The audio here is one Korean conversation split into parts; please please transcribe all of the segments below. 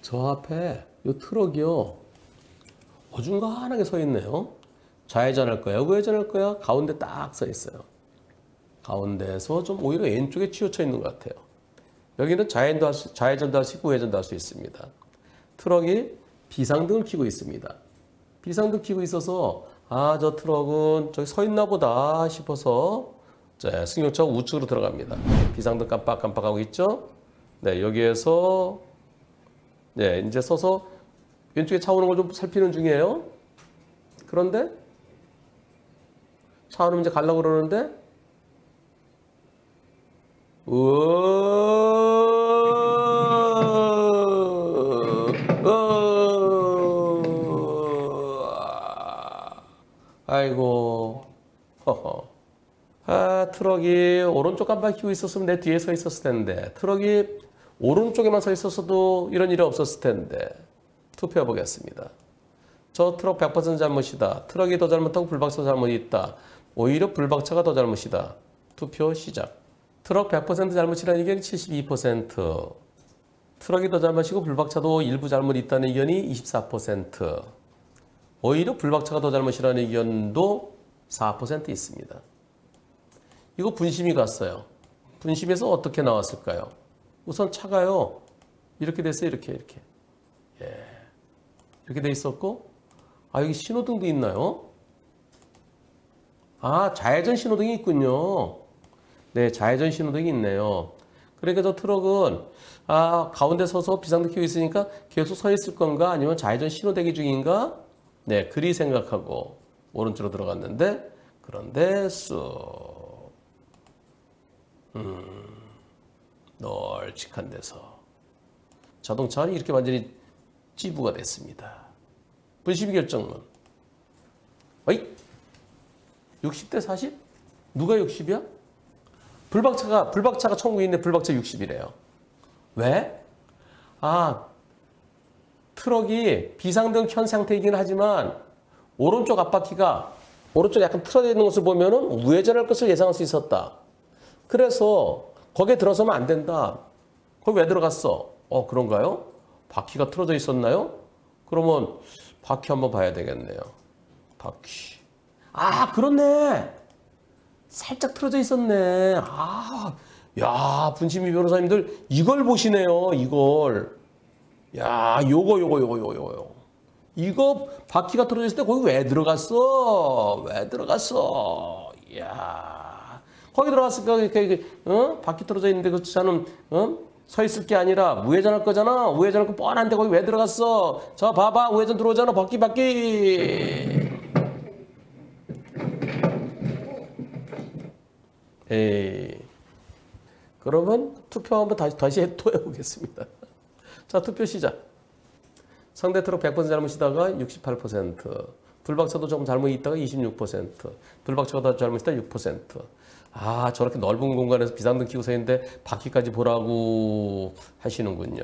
저 앞에 이 트럭이요. 어중간하게 서 있네요. 좌회전할 거야, 우회전할 거야? 가운데 딱 서 있어요. 가운데에서 좀 오히려 왼쪽에 치우쳐 있는 것 같아요. 여기는 좌회전도 할 수 있고 우회전도 할 수 있습니다. 트럭이 비상등을 켜고 있습니다. 비상등 켜고 있어서 아, 저 트럭은 저기 서 있나 보다 싶어서 승용차가 우측으로 들어갑니다. 비상등 깜빡깜빡하고 있죠? 네, 여기에서 네, 이제 서서 왼쪽에 차 오는 걸 좀 살피는 중이에요. 그런데 차 오면 이제 가려고 그러는데 아이고, 허허. 아, 트럭이 오른쪽 깜빡 켜고 있었으면 내 뒤에 서 있었을 텐데, 트럭이 오른쪽에만 서 있었어도 이런 일이 없었을 텐데. 투표해 보겠습니다. 저 트럭 100% 잘못이다. 트럭이 더 잘못하고 불박차 잘못이 있다. 오히려 불박차가 더 잘못이다. 투표 시작. 트럭 100% 잘못이라는 의견이 72%. 트럭이 더 잘못이고 불박차도 일부 잘못이 있다는 의견이 24%. 오히려 불박차가 더 잘못이라는 의견도 4% 있습니다. 이거 분심이 갔어요. 분심에서 어떻게 나왔을까요? 우선 차가요. 이렇게 됐어요. 이렇게. 예. 이렇게 돼 있었고, 아, 여기 신호등도 있나요? 아, 좌회전 신호등이 있군요. 네, 좌회전 신호등이 있네요. 그러니까 저 트럭은, 아, 가운데 서서 비상등 켜고 있으니까 계속 서 있을 건가? 아니면 좌회전 신호 대기 중인가? 네, 그리 생각하고 오른쪽으로 들어갔는데, 그런데 쑥, 널찍한 데서 자동차는 이렇게 완전히 찌부가 됐습니다. 분심 결정론. 어이? 60대 40? 누가 60이야? 불박차가 천국인데 불박차 60이래요. 왜? 아, 트럭이 비상등 켠 상태이긴 하지만 오른쪽 앞바퀴가 오른쪽 약간 틀어져 있는 것을 보면은 우회전할 것을 예상할 수 있었다. 그래서 거기에 들어서면 안 된다. 거기 왜 들어갔어? 그런가요? 바퀴가 틀어져 있었나요? 그러면 바퀴 한번 봐야 되겠네요. 바퀴. 아, 그렇네. 살짝 틀어져 있었네. 아, 야, 분심이 변호사님들 이걸 보시네요. 이걸. 야, 요거. 이거 바퀴가 틀어져 있을 때 거기 왜 들어갔어? 이야. 거기 들어갔을까? 이렇게, 바퀴 틀어져 있는데 그 차는, 서 있을 게 아니라 우회전할 거잖아. 우회전할 거 뻔한데 거기 왜 들어갔어? 저 봐봐. 우회전 들어오잖아. 바퀴. 에이. 그러면 투표 한번 다시 또 해보겠습니다. 자, 투표 시작. 상대 트럭 100% 잘못이다가 68%. 불박차도 조금 잘못 있다가 26%. 불박차가 더 잘못이다 6%. 아, 저렇게 넓은 공간에서 비상등 켜고 서 있는데 바퀴까지 보라고 하시는군요.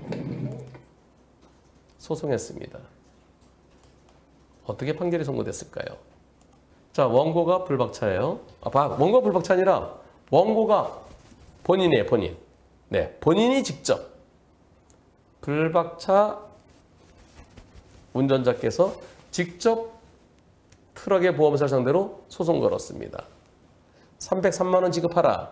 소송했습니다. 어떻게 판결이 선고됐을까요? 자, 원고가 불박차예요. 원고가 불박차 아니라 원고가 본인이에요, 본인. 네, 본인이 직접 불박차 운전자께서 직접 트럭의 보험사를 상대로 소송 걸었습니다. 303만 원 지급하라.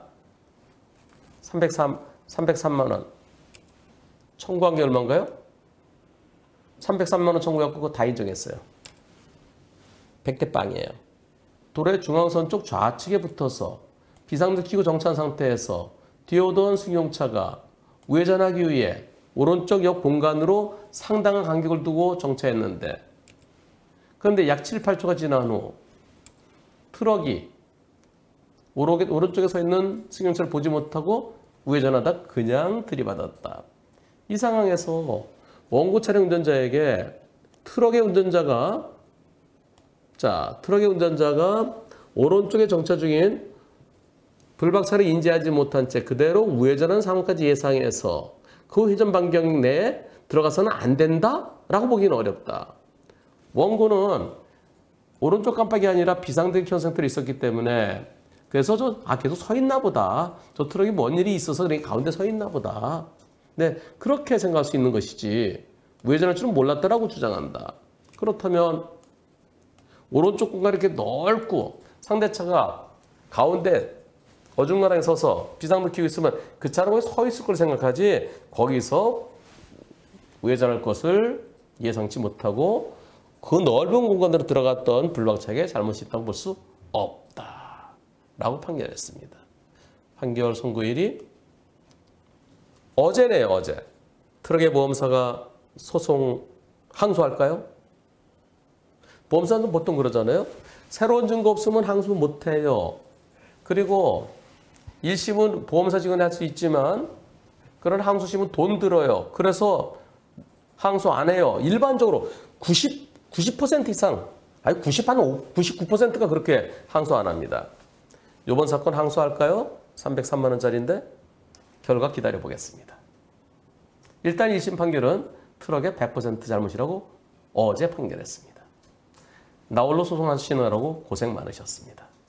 303만 원. 청구한 게 얼마인가요? 303만 원 청구해갖고 그거 다 인정했어요. 100대 빵이에요. 도로의 중앙선 쪽 좌측에 붙어서 비상등 켜고 정차한 상태에서 뒤에 오던 승용차가 우회전하기 위해 오른쪽 옆 공간으로 상당한 간격을 두고 정차했는데, 그런데 약 7, 8초가 지난 후 트럭이 오른쪽에 서 있는 승용차를 보지 못하고 우회전하다 그냥 들이받았다. 이 상황에서 원고 차량 운전자에게 트럭의 운전자가 오른쪽에 정차 중인 불박차를 인지하지 못한 채 그대로 우회전하는 상황까지 예상해서 그 회전 반경 내에 들어가서는 안 된다라고 보기는 어렵다. 원고는 오른쪽 깜빡이 아니라 비상등 켠 상태로 있었기 때문에 그래서 계속 서 있나 보다. 저 트럭이 뭔 일이 있어서 그냥 가운데 서 있나 보다. 네, 그렇게 생각할 수 있는 것이지 우회전할 줄은 몰랐다라고 주장한다. 그렇다면 오른쪽 공간이 이렇게 넓고 상대차가 가운데 어중간하게 서서 비상등 켜고 있으면 그 차는 거기 서 있을 걸 생각하지 거기서 우회전할 것을 예상치 못하고 그 넓은 공간으로 들어갔던 블록차에게 잘못이 있다고 볼 수 없다. 라고 판결했습니다. 판결 선고일이 어제네요, 어제. 트럭의 보험사가 소송 항소할까요? 보험사는 보통 그러잖아요. 새로운 증거 없으면 항소 못해요. 그리고 1심은 보험사 직원이 할 수 있지만 그런 항소심은 돈 들어요. 그래서 항소 안 해요. 일반적으로 90% 이상, 아니 99%가 그렇게 항소 안 합니다. 이번 사건 항소할까요? 303만 원짜리인데 결과 기다려보겠습니다. 일단 1심 판결은 트럭의 100% 잘못이라고 어제 판결했습니다. 나홀로 소송하시느라고 고생 많으셨습니다.